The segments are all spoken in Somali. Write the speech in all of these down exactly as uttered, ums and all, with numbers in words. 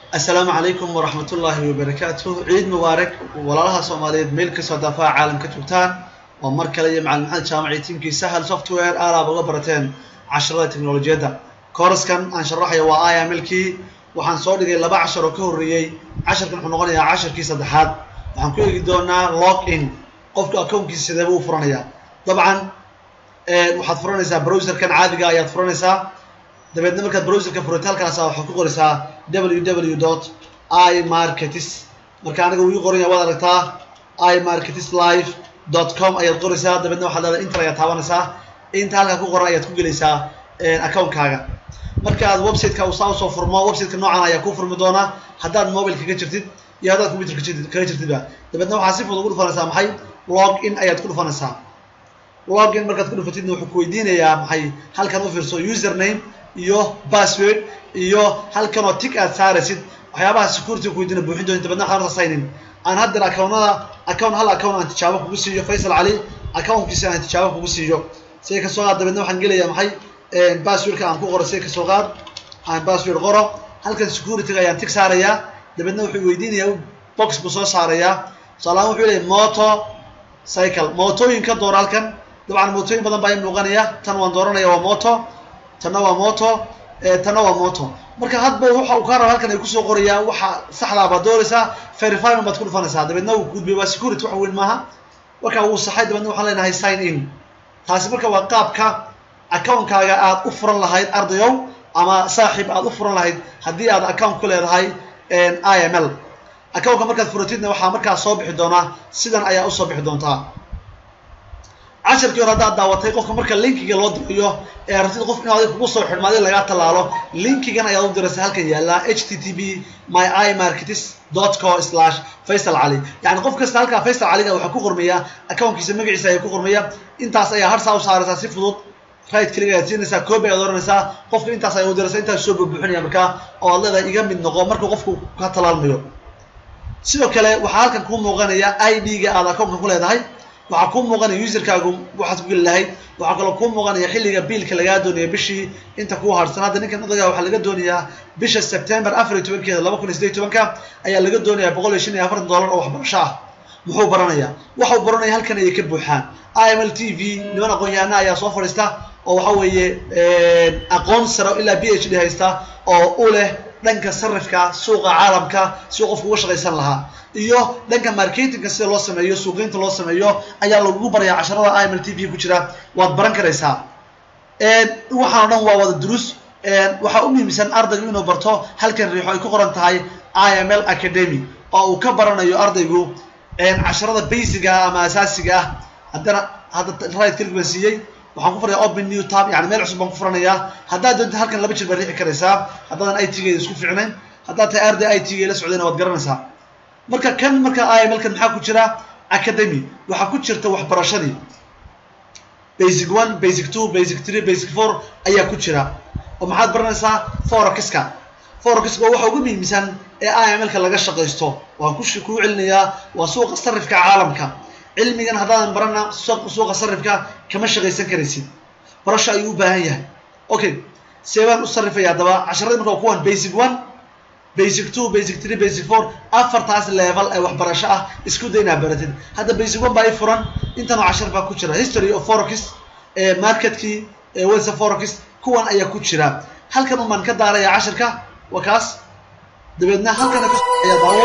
السلام عليكم ورحمة الله وبركاته. عيد مبارك ولالها Soomaaliyeed meel ka soo dafaa caalamka joogtaan oo mar kale iyo macallin maxamed jaamaci teamkii Sahal software aalaab uga barateen casharada teknolojiyadda. Koorskan aan sharaxayo waa I M L kii waxaan soo dhigay laba cashar oo ka horeeyay. Casharkan wuxuu noqonayaa casharkii saddexaad. Waxaan ku eegi doonaa login qofka account-kiisa sidee buu u furanayaa. Dabcan ee waxaad furanaysaa browser-kan caadiga ah ayaad furanaysaa. dabeedna markaad browserka furto halkaas waxaad ku qoraysaa w w w dot i marketis marka aniga uu qoraya waad aragtaa i marketis live dot com ayaad qoraysaa dabeedna waxaad leedahay inta ayaad taabanaysaa inta halka ku qoran ayaad ku gelaysaa account-kaaga marka aad website-ka u soo furmo website-ka noocan ayaa ku furmi doona haddaad mobile kaga jirtid iyo haddaad computer kaga jirtid dabeedna waxaad si fudud ugu dhufanaysaa maxay login ayaad ku dhufanaysaa login markaad ku dhufatidna wuxuu ku weydiinayaa maxay halkan u fiirso username iyo password iyo halkan oo tick aad saaraysid waxyaabaha security ku weydiina buuxin doonta badna xarunta sign in aan hadda account-nada account hal account aan tijaabo kugu siiyo Faisal Ali account-kiisa aan tijaabo kugu siiyo si ka soo qaad dabeedna waxaan gelayaa maxay ee password-ka aan ku qoro si ka soo qaad aan password qoro halkan security-ga ayaan tick saarayaa dabeedna wuxuu weydiinayaa box buu soo saarayaa salaam wuxuu leeyahay moto cycle mootooyinka door halkan dabcan mootooyin badan baa muuqanaya tan waan dooranayaa waa moto tana waa moto ee tana waa moto marka hadba waxa uu ka rabo halkan ay ku soo qorayaan waxa saxda ah dooraysa verify baad ku dhufanaysaa dabeedna uu gudbiyo waa security wax weyn maaha waxa uu saxay dabeedna waxaan leenahay sign in taasi marka waa qaabka account-kaaga aad u furan lahayd ardayow ama saaxiib aad u furan lahayd haddii aad account ku leedahay I M L account-ka markaad furatidna waxa markaa soo bixi doona sidan ayaa u soo bixi doontaa casharkii hore haddaad daawatay qofka marka linkiga loo dirayo ee rabtid qof inuu adiga kugu soo xidhmaaday laga talaalo linkigan ayaad u diraysaa halkan yaala h t t p my i marketis dot co slash faisal ali yani qof kasta halka faisal aliga waxa ku qormaya account-kiisa magaciisa ay ku qormaya intaas ayaa harsa u saaraysaa si fudud right click ayaad siinaysaa copy ayaad oranaysaa qofka intaas ay u diraysaa intaas soo buuxinaya marka oo aad leedahay iga mid noqo marka qofku ka talaalmayo sidoo kale waxa halkan ku muuqanaya I D-ga aad account-ka ku leedahay waxa ku muuqanaya user-kaagu waxaad ku gali lahayd waxa kale ku muuqanaya xilliga biilka laga doonayo bishii inta ku harsan hadda ninkan odaga waxa laga doonayaa bisha September afar iyo toban laba kun iyo siddeed iyo toban ayaa laga doonayaa boqol iyo shan iyo afartan dollar oo waxbarasho ah muxuu baranayaa waxa uu baranayaa halkan ay ka buuxaan I M L T V niman aqoon-yahano ayaa soo fadhiista oo waxa weeye aqoon sare ilaa P H D haysta oo u leh dhanka sarifka suuqa caalamka si qofku uga shaqaysan lahaa iyo dhanka marketingka sida loo sameeyo suuqeynta loo sameeyo ayaa lagu barayaa casharada I M L T V ku jira waad baran karaysaa ee waxaan dhan waa wada duruus ee waxa u muhiimsan ardaygu inuu barto halkan riixo ay ku qoran tahay I M L Academy oo uu ka baranayo ardaygu ee casharada basic ah ama asaasiga ah haddana hadda right click baan siiyay waxaan ku furayaa open new tab yani meel cusub baan ku furanayaa haddaad doonto halkan laba jir baa riixi karaysaa haddaadan I T-geeda isku fiicnayn haddaad tahay arday I T-geeda la socdayna waad garanaysaa marka kan marka I M L-kan maxaa ku jira academy waxa ku jirta waxbarashadii basic one basic two basic three basic four ayaa ku jira oo maxaad baranaysaa forex-ka forex-ka waxa ugu muhiimsan ee I M L-ka laga shaqaysto waan ku ku celinayaa waa suuqa sarifka caalamka cilmigan haddaan barana suuqa sarifka kama shaqaysan karaysid barasho ayuu u baahan yahay okay seebaan u sarifaya daba casharada marka kuwan basic one basic two basic three basic four afartaas level ay waxbarasho ah isku dayna baratid hadda basic one baa furan intan cashar baa ku jira history of forex ee marketkii ee wasa forex kuwan ayaa ku jira halkan man ka daaraya casharka waa kaas dabeedna halkan ka ayaa daawo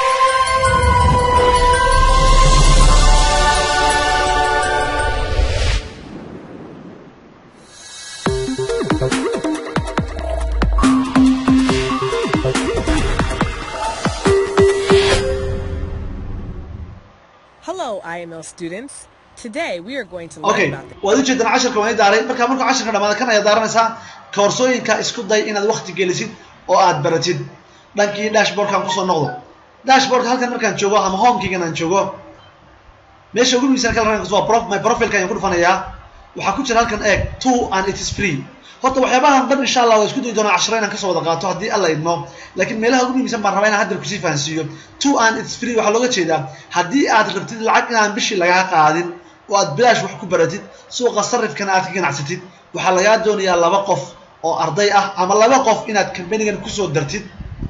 Hello I M L students. Today we are going to learn okay. about the waad jeedaan casharka waan idaaray marka marka casharka dhamaada kan ayaa daaranaysaa koorsooyinka isku day inaad waqti gelisid oo aad baratid dhankii dashboard-kan ku soo noqdo dashboard halkan markaan joogo ama home-kigan aan joogo meesha ugu muhiimsan kala ranka waa prof my profile-ka ayaan ku dhufanayaa waxa ku jira halkan eeg two and it is free horta waxyaabahan dhan insha Allah waa isku day doonaa casharada inaan ka soo wada qaato haddii alla idmo laakiin meelaha ugu muhiimsan baan rabaa inaan hadda ku sii fahansiiyo two and it is free waxa looga jeedaa haddii aad rabtid lacag inaan bishii laga qaadin oo aad bilaash wax ku baratid suuqa sarifkana aad ka ganacsatid waxa laga doonayaa laba qof oo arday ah ama laba qof inaad company-gan ku soo dartid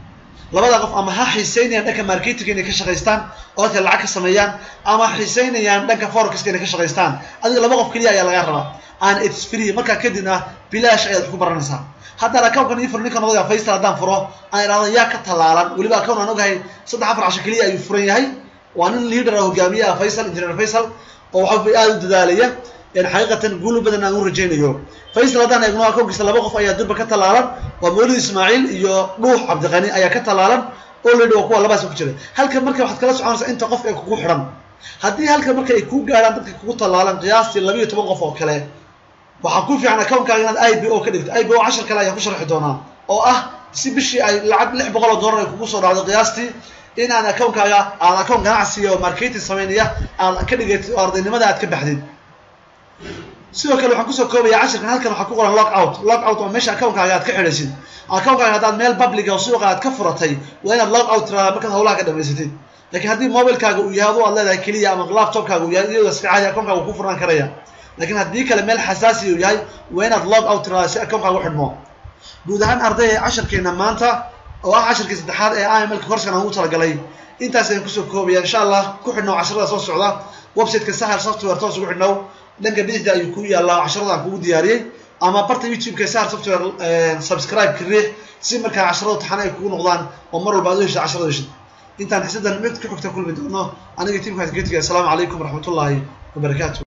labada qof ama ha xiiseynayaan dhanka marketing inay ka shaqeystaan oo dadka lacag ka sameeyaan ama xiiseynayaan dhanka forex inay ka shaqeystaan adiga laba qof kaliya ayaa laga rabaa and it's free marka kadibna bilaash ayaad ku baranaysaa hadda account-kan ii furo ninkan odaga Faisal haddaan furo aan iraahdo yaa ka talaalan waliba account aan ogahay saddex afar casho kaliya ayuu furan yahay waa nin leader ah hogaamiyaha Faisal engineer Faisal oo waxa aad u dadaalaya in xaqiiqatan guul badan aan u rajaynayo Faisal haddaan eegno account-kiisa laba qof ayaa durba ka talaalan waa Mawlid Ismaaciil iyo Dhuux Cabdiqani ayaa ka talaalan already waa kuwa labaas ku jira halka marka waxaad kala soconaysaa inta qof ee kugu xiran haddii halka marka ay ku gaaraan dadka kugu talaalan qiyaastii laba iyo toban qof oo kale waxa ku fiican account-kaaga inaad I B O ka dhigto I B O cashar kale ayaa ku sharxi doonaa oo ah si bishii ay lacag lix boqol oo dollar ay kugu soo dhacdo qiyaastii in aan account-kaaga aan account ganacsi oo marketing sameynaya aan ka dhigato ardaynimada aad ka baxdid sidoo kale waxaan ku soo koobayaa casharkan halkan waxa ku qoran log out log out oo meesha account-kaaga aad ka xidhaysid account-kaaga haddaad meel public ah oo suuqa aad ka furatay waa inaad log out tiraa markaad howlaha ka dhamaysatid laakiin haddii mobile-kaaga uu yahay aad leedahay kaliya ama laptop-kaaga uu yahay iyadoo iska caadi account-kaaga ku furan karaya laakiin haddii kale meel xasaasi uu yahay waa inaad log out tiraa si account-kaaga u xidhmo guud ahaan ardayda casharkeena maanta oo ah casharkii saddexaad ee I M L course-kan aan ugu talagalay intaas ayaan kusoo koobaya insha Allah ku xidhno casharada soo socda website-ka Sahal Software toos ugu xidhno dhanka bidixda ayuu ku yaalaa casharada aan kugu diyaariyay ama barta YouTube-ka Sahal Software subscribe kariix si markaa casharada taxan ay kugu noqdaan oo mar walba aad u hesho casharada heshid intaan xisadan mid ku xigta kulmi doono aniga tiimka Geetiga assalaamu calaykum waraxmatullaahi wabarakaatuh